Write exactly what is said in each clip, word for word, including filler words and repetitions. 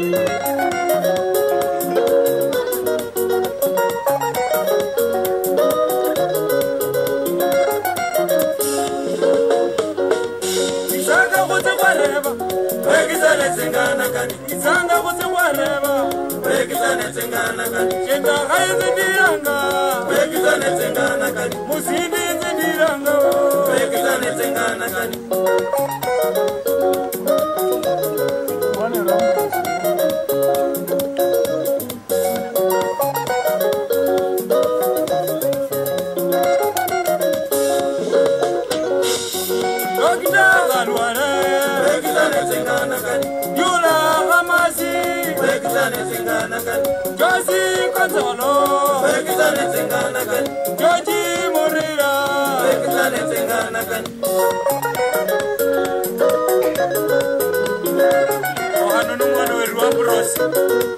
Tsinganakani, Isanga kuti wareva, wekizane Tsinganakani, Chenda haizi diranga, wekizane Tsinganakani, Musindi diranga, wekizane Tsinganakani. Josi Kotolo, Wekizane Tsinganakani, Joji Murira, Wekizane Tsinganakani. Oh, I don't know what we're doing.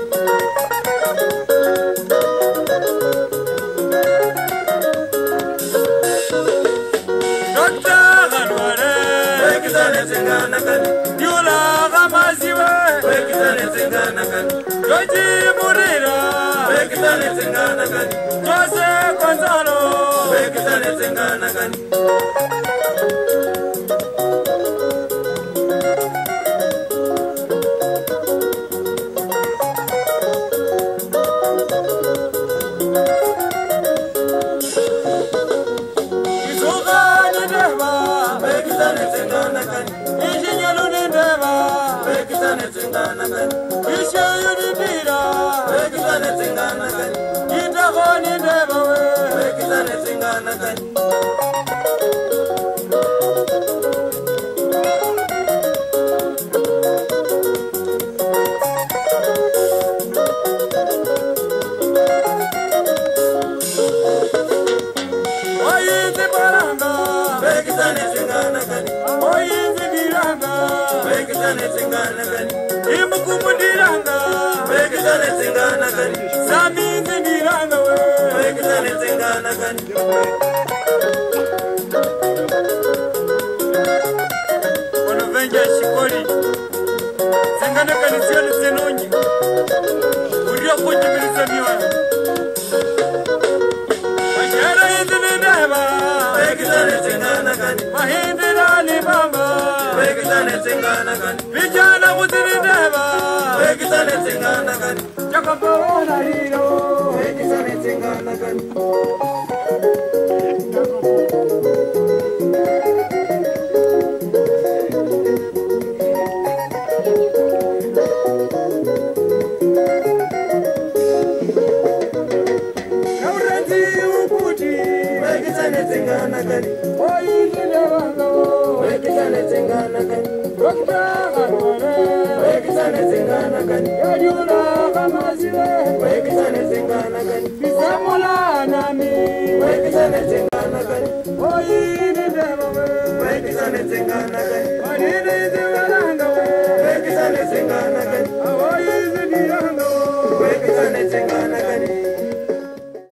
Doctor Hanware, Wekizane Tsinganakani, Yula Ramasiwe, Wekizane Tsinganakani. Joji Murira, Wekizane Tsinganakani, Jose Gonzalo, Wekizane Tsinganakani. Isugani Deva, Wekizane Tsinganakani, Ishinyaluni Deva, Wekizane Tsinganakani. Ishayuni Dira, Wekizane Tsinganakani, Itagoni Deva, Wekizane Tsinganakani. Oyinzi Baranga, Wekizane Tsinganakani, Oyinzi Diranga, Wekizane Tsinganakani. Imukumundiranga, Wekizane Tsinganakani, Samizi Diranga, Wekizane Tsinganakani. Onovenja Shikori, Tsinganakani Sioni Senonyi, Urio Kuchimiriza Miwana. Wajara Izini Deva, Wekizane Tsinganakani, Mahindira Libamba, Wekizane Tsinganakani. Vijana Musindi Deva, Wekizane Tsinganakani, Chakapona Hiro, Wekizane Tsinganakani. Kaurenzi Ukuti, Wekizane Tsinganakani, Oyinzi Devanga, Wekizane Tsinganakani. Dokta Hanware, Wekizane Tsinganakani, Yadula Kamasiwe, Wekizane Tsinganakani. Bisamula Nami, Wekizane Tsinganakani, Oyinzi Deva, Wekizane Tsinganakani.